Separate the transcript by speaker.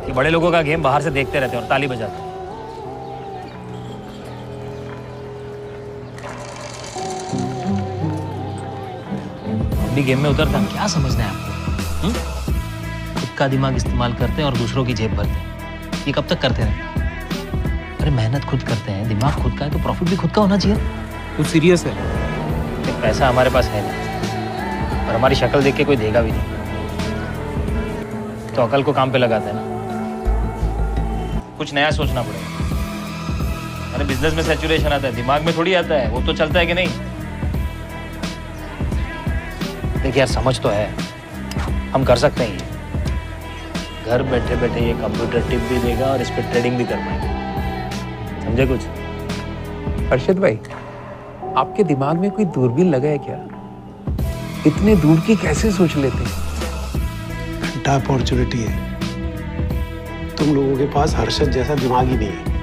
Speaker 1: ये बड़े लोगों का गेम बाहर से देखते रहते हैं और ताली बजाते हैं। भी गेम में उतरता है। क्या समझना है आपको? खुद का दिमाग इस्तेमाल करते हैं और दूसरों की जेब भरते हैं। ये कब तक करते रहें? अरे मेहनत खुद करते हैं, दिमाग खुद का है तो प्रॉफिट भी खुद का होना चाहिए।
Speaker 2: तू सीरियस है?
Speaker 1: पैसा हमारे पास है नहीं और हमारी शक्ल देख के कोई देगा भी नहीं, तो अकल को काम पे लगाते हैं ना। कुछ नया सोचना पड़ेगा। अरे बिजनेस में सैचुरेशन आता है, दिमाग में थोड़ी आता है। वो तो चलता है कि नहीं? देखिए यार, समझ तो है, हम कर सकते हैं ये। घर बैठे बैठे ये कंप्यूटर टिप भी देगा और इस पर ट्रेडिंग भी कर पाएंगे। समझे कुछ?
Speaker 2: अर्शद भाई, आपके दिमाग में कोई दूरबीन लगा है क्या? इतने दूर की कैसे सोच लेते हैं?
Speaker 3: घंटा अपॉर्चुनिटी है। तुम लोगों के पास हर्षद जैसा दिमाग ही नहीं है।